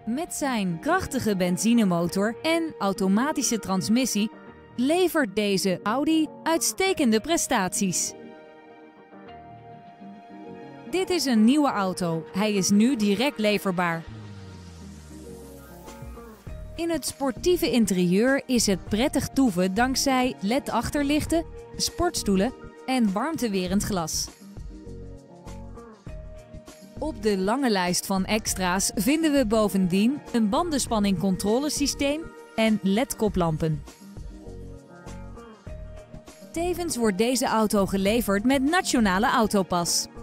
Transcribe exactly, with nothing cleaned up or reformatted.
Met zijn krachtige benzinemotor en automatische transmissie levert deze Audi uitstekende prestaties. Dit is een nieuwe auto. Hij is nu direct leverbaar. In het sportieve interieur is het prettig toeven dankzij L E D-achterlichten, sportstoelen en warmtewerend glas. Op de lange lijst van extra's vinden we bovendien een bandenspanning-controlesysteem en L E D-koplampen. Tevens wordt deze auto geleverd met Nationale Autopas.